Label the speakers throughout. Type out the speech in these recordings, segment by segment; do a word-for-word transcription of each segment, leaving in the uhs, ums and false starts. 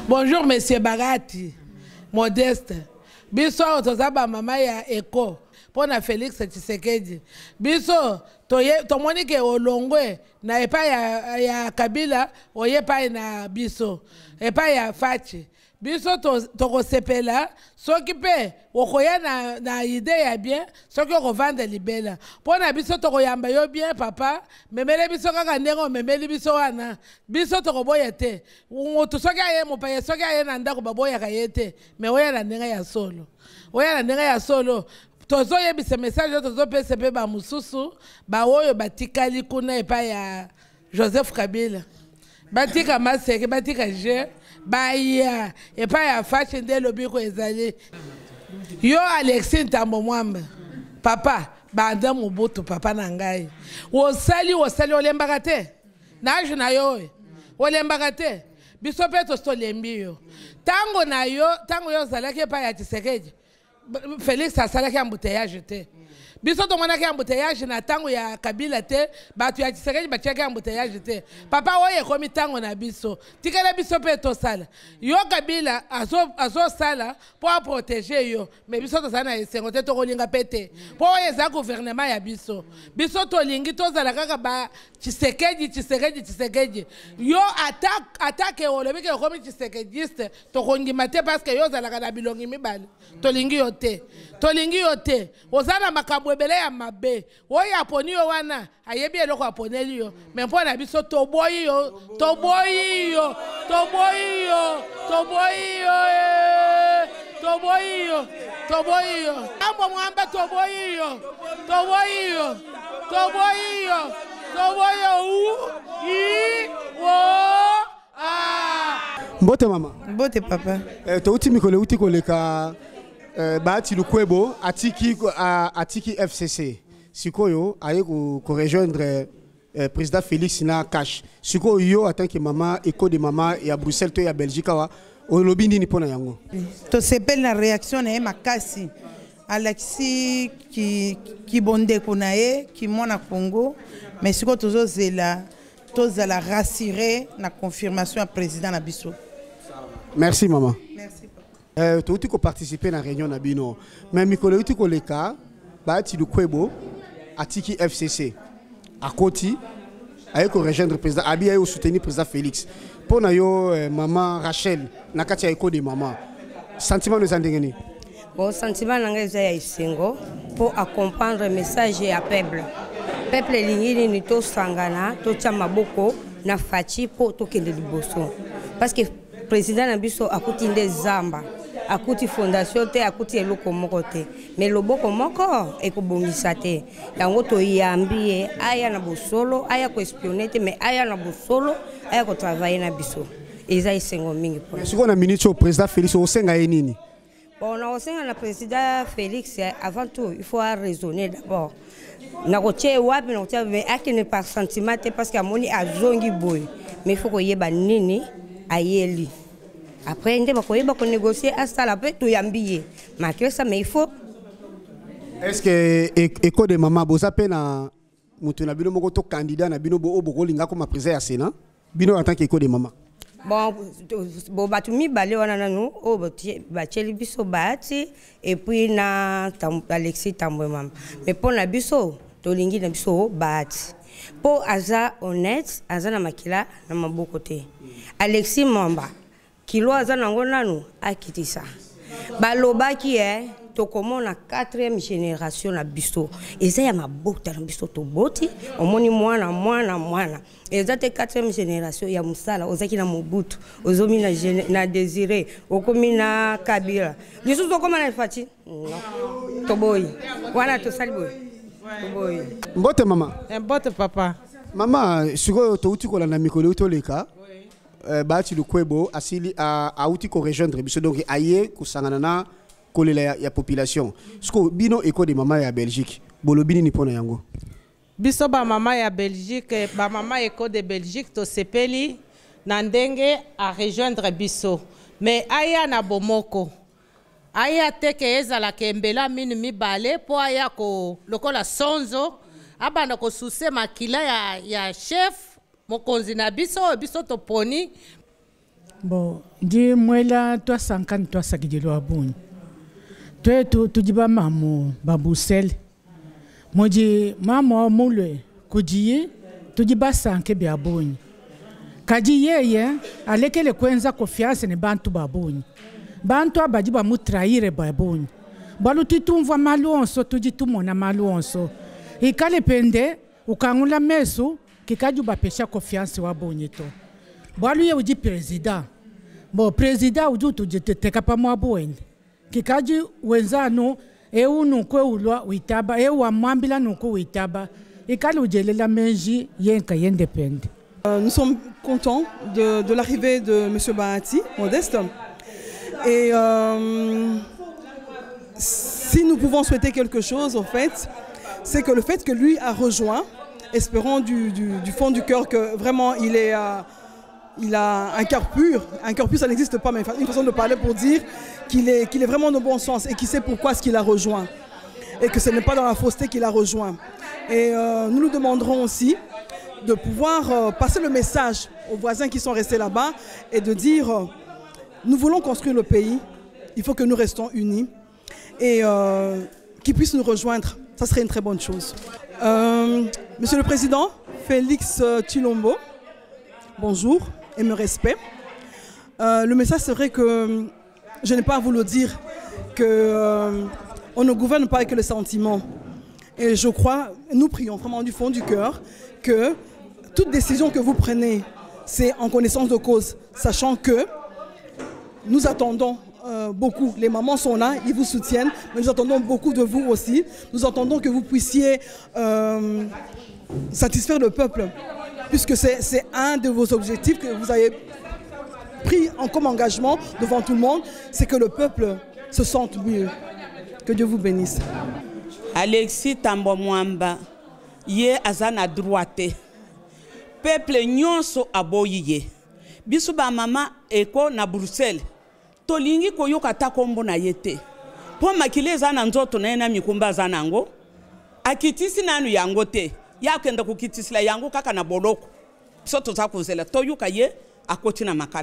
Speaker 1: Bonjour, monsieur Bagati. Modeste. Biso, tozaba mama ya Eko. Pona Félix Tshisekedi. Biso, tomoni ke olongwe na epa ya, ya Kabila, oye pa na biso. Epa ya Fachi. Biso toko sepela, soki pe okoya na, na idée ya bien, soki okovanda libela. Pona biso toko yamba yo bien papa, memele biso kaka ndengo memeli biso wana. Biso toko boya te. Ngoto soki aye mopaye soki aye na ndako baboya kayete, me oya na ndenga ya solo. Oya na ndenga ya solo. Tozo yebise message tozo pese pe ba mususu, ba oyo batikali kuna epa ya Joseph Kabila. Batika maseke, batika je. Baya epa ya Fachi nde lobiko ezali yo Alexis Ntambo Mwamba papa banda Mobutu papa na ngai osali osali olembaka te na age na yo olembaka te biso pe tosolembi yo tango na yo tango yo ozalaki epa ya Tshisekedi Félix asalaki embouteillage te biso tomonaki embouteillage na tango ya Kabila te batu ya Tshisekedi batiaki embouteillage te papa oyo ekomi tango na biso tikala biso pe tosala yo Kabila azo azo sala po protéger yo mais biso tozala na esengo te tokolinga pe te po oyo eza gouvernement ya biso biso tolingi tozala kaka ba Tshisekedi Tshisekedi Tshisekedi yo attaque attaque olobi ke ekomi Tshisekediste tokongima te parce que yo ozalaka na bilongi mibale tolingi yo te tolingi yo te ozana makambo ebele ya mabe oyo aponi yo wana ayebi eloko aponeli yo mais mpona biso toboyi yo toboyi yo toboyi yo toboyi yo toboyi yo toboyi yo Ntambo Mwamba toboyi yo toboyi yo toboyi yo toboyi yo u i wo ah
Speaker 2: Mbote mama
Speaker 3: Mbote papa
Speaker 2: eh, to uti mikole uti koleka Uh, Bahati Lukwebo atiki uh, atiki F C C sikoyo aye ko rejoindre uh, président Félix na cash sikoyo yo en tant que maman éco de maman ya Bruxelles to ya Belgique wa olobi nini pona yango
Speaker 3: to sepel na réaction na makasi Alexis qui qui bonde konaye qui mona Congo mais sikoyo tozo zela toza la rassurer na confirmation à président na biso.
Speaker 2: Merci maman.
Speaker 3: Merci.
Speaker 2: Euh, tu as participé à la réunion Nabino, mais Mikolo tu le cas, Bahati Lukwebo, Atiki F C C, à Koti, avec le rejoindre le président Abi a soutenir le président Félix. Pour nous, maman Rachel, Nakati a écho de maman. Sentiment nous en dégainer.
Speaker 4: Bon sentiment n'engage à Isengo pour accompagner le message à peuple. Peuple lingini ni to sangana, to chamaboko na fachi pour to kende liboso. Parce que président Nabiso a coûté des zamba. Akuti fondation te akuti eloko moko te mais loboko moko ekobongisa te yango to yambi aya na bosolo aya ko espionner te mais aya na bosolo aya ko travailler na biso eza isengo mingi po
Speaker 2: siko na minute au président Félix osenga nini
Speaker 4: bon na osenga na président Félix avant tout il faut raisonner d'abord na ko tie wapi na ko tie mais akine par sentiment te parce que amoni azongi boy mais il faut ko yeba nini ayeli. Après, on va négocier à ça, après, tout yambier. Mais ça, mais il faut.
Speaker 2: Est-ce que l'écho de maman, vous avez un candidat na bino bo bo linga comme président à Sénat, bino en tant qu'écho de maman.
Speaker 4: Bon, bon batumi balé wana nanu, oh bacheli biso bati et puis na Alexis Ntambo Mwamba. Mais pour na biso, to lingi na biso bati. Pour aza honnête, aza na makila na maboko te. Alexis Mwamba. Kilo aza nango nanu akitisa balobaki eh tokomona quatrième génération na biso eza ya mabota na biso to boti omoni mwana mwana mwana eza te quatrième génération ya musala ozaki na Mobutu ozomi na na Désiré okomi na Kabila lisusu okoma na Fachi non to boy wana to sali boy to boy
Speaker 2: Mbote mama
Speaker 1: Mbote papa
Speaker 2: mama siko to uti kola na mikolo to leka Bahati Lukwebo asili a auti ko rejoindre biso donc aye ko sangana na kolela ya population sko bino éco de maman ya Belgique bolobini ni pona yango
Speaker 5: biso ba mama ya Belgique ba mama éco de Belgique to sepeli na ndenge a rejoindre biso mais aya na bomoko aya teke ezala kembela minu mibale po aya ko lokola sonzo abana ko suse makila ya ya chef mokonzi na biso biso toponi
Speaker 6: Bon, ndi mwela toi sankani toi sakidilo abuni. Toi tu tu diba mamu babusel. Moji mama mule kujiye tu diba sanke bi abuni. Kaji yeye alekele kwenza confiance ne bantu babuni. Bantu abajiba mutraire babuni. Balu titumva maluonso tuji tumona maluonso. Ikale pende ukangula mesu kikaju bapesha confiance wabuni to. Balu ye uji president. Bo president uju tujiteka pa mwabuende. Kikaji wenzano e unu kwe ulwa uitaba e wa mwambila nuko uitaba. Ikale ujelela menji yenka yendepende.
Speaker 7: Euh, nous sommes contents de, de l'arrivée de M. Bahati, Modeste. Et euh, si nous pouvons souhaiter quelque chose, en fait, c'est que le fait que lui a rejoint, espérons du, du, du fond du cœur que vraiment il, est, euh, il a un cœur pur. Un cœur pur, ça n'existe pas, mais une façon de parler pour dire qu'il est, qu'il est vraiment de bon sens et qu'il sait pourquoi ce qu'il a rejoint. Et que ce n'est pas dans la fausseté qu'il a rejoint. Et euh, nous nous demanderons aussi de pouvoir euh, passer le message aux voisins qui sont restés là-bas et de dire euh, nous voulons construire le pays, il faut que nous restons unis et euh, qu'ils puissent nous rejoindre, ça serait une très bonne chose. Euh, Monsieur le Président, Félix Tshilombo, bonjour et mes respects. Euh, le message serait que je n'ai pas à vous le dire, qu'on euh, ne gouverne pas avec le sentiment. Et je crois, nous prions vraiment du fond du cœur que toute décision que vous prenez, c'est en connaissance de cause, sachant que nous attendons euh, beaucoup. Les mamans sont là, ils vous soutiennent, mais nous attendons beaucoup de vous aussi. Nous attendons que vous puissiez euh, satisfaire le peuple, puisque c'est un de vos objectifs que vous avez pris en, comme engagement devant tout le monde, c'est que le peuple se sente mieux. Que Dieu vous bénisse.
Speaker 8: Alexis Tambo Mwamba, ye azana droite. Peuple nyonso aboyiye. Bisu ba mama eko na Bruxelles. Tolingi koyoka takombo na yete. Po makile zana nzoto na ena mikumba zanango. Akitisi nanu yango te. Ya kenda kukitisila yango kaka na boloko. Soto za kuzela toyoka ye akoti na makala.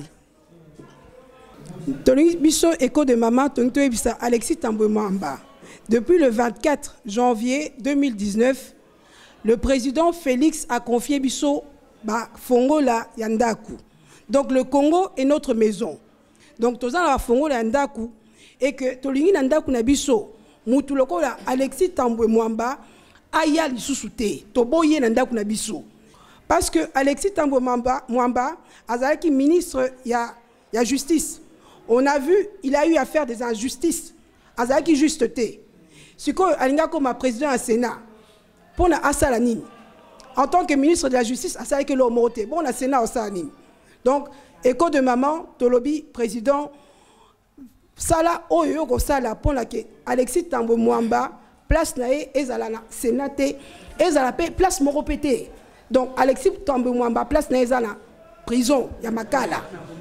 Speaker 9: Tolingi biso eko de mama tonto bisa Alexis Tambo Mwamba. Depuis le vingt-quatre janvier deux mille dix-neuf, le président Félix a confié Bisso ba Fongola Yandaku. Donc le Congo est notre maison. Donc tous la Fongola Yandaku et que Tolingi Yandaku na Bisso, Mutuloko la Alexis Tambo Mwamba aya lisusute, Toboye Yandaku na Bisso. Parce que Alexis Tambo Mwamba Mwamba azalaki ministre ya ya justice. On a vu, il a eu à faire des injustices. Azalaki justeté. Si alinga comme président du Sénat, pour la Assalanine, en tant que ministre de la Justice, Assalake l'homoté, bon la Sénat Assalanine. Donc, écho de maman, Tolobi, président, Sala Oyo Sala, pour la Alexis Tambo Mwamba, place nae, ezalana, sénaté, ezalape, place moropété. Donc, Alexis Tambo Mwamba, place nae, ezala, prison, Yamakala.